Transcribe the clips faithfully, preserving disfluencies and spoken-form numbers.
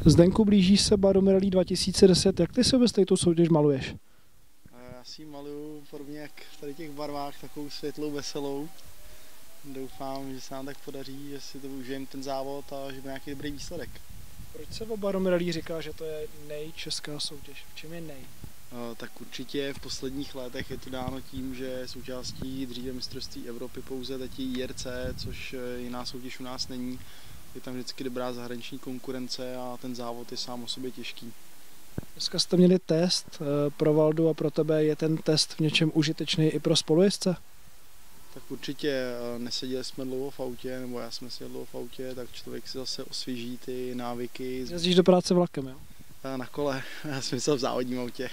Zdenku, blíží se Barum Rally dva tisíce deset, jak ty si vůbec tu soutěž maluješ? Já si ji maluju podobně jak v tady těch barvách, takovou světlou, veselou. Doufám, že se nám tak podaří, že si to užijeme ten závod a že bude nějaký dobrý výsledek. Proč se o Barum Rally říká, že to je nejčeská soutěž? V čem je nej? Tak určitě v posledních letech je to dáno tím, že součástí dříve mistrovství Evropy pouze teď I R C, což jiná soutěž u nás není. Je tam vždycky dobrá zahraniční konkurence a ten závod je sám o sobě těžký. Dneska jste měli test pro Valdu a pro tebe. Je ten test v něčem užitečný i pro spolujezdce? Tak určitě, neseděli jsme dlouho v autě, nebo já jsem seděl dlouho v autě, tak člověk si zase osvěží ty návyky. Jezdíš do práce vlakem, jo? Na kole, já jsem myslel v závodním autě.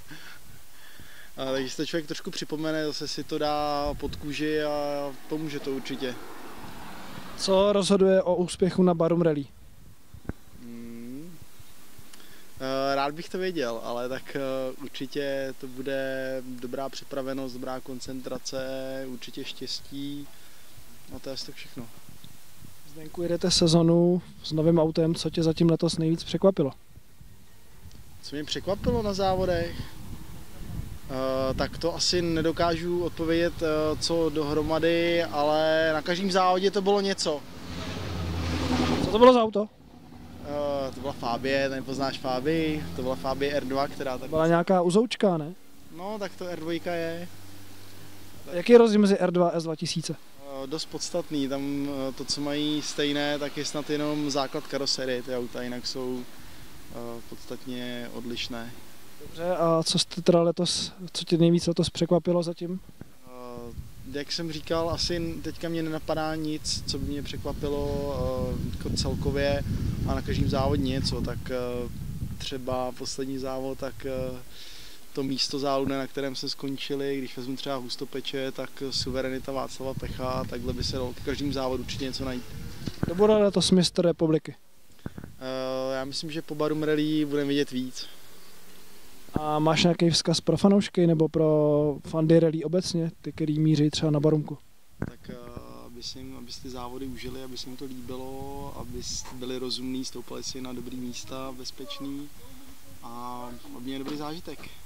A takže si to člověk trošku připomene, zase si to dá pod kůži a pomůže to určitě. Co rozhoduje o úspěchu na Barum Rally? Hmm. Rád bych to věděl, ale tak určitě to bude dobrá připravenost, dobrá koncentrace, určitě štěstí a to je tak všechno. Zdenku, jedete sezonu s novým autem, co tě zatím letos nejvíc překvapilo? Co mě překvapilo na závodech? Uh, tak to asi nedokážu odpovědět, uh, co dohromady, ale na každém závodě to bylo něco. Co to bylo za auto? Uh, to byla Fabie, nepoznáš Fabii, to byla Fabie R dva, která tak... Byla nějaká uzoučka, ne? No, tak to R dva je. Jaký je rozdíl mezi R dva a S dva tisíce? Uh, dost podstatný, tam uh, to, co mají stejné, tak je snad jenom základ karoserie, ty auta, jinak jsou uh, podstatně odlišné. Dobře, a co jste teda letos, co tě nejvíc letos překvapilo zatím? Uh, jak jsem říkal, asi teďka mě nenapadá nic, co by mě překvapilo uh, jako celkově a na každém závodě něco, tak uh, třeba poslední závod, tak uh, to místo záludné, na kterém se skončili, když vezmu třeba Hustopeče, tak suverenita Václava Pecha, takhle by se dalo k každém závodu určitě něco najít. Kdo bude letos mistr republiky? Uh, já myslím, že po Barum Rally budeme vidět víc. A máš nějaký vzkaz pro fanoušky nebo pro fandy rally obecně, ty, který míří třeba na Barumku? Tak aby si jim, aby si ty závody užili, aby se jim to líbilo, aby byli rozumní, stoupali si na dobrý místa, bezpečný a aby měli dobrý zážitek.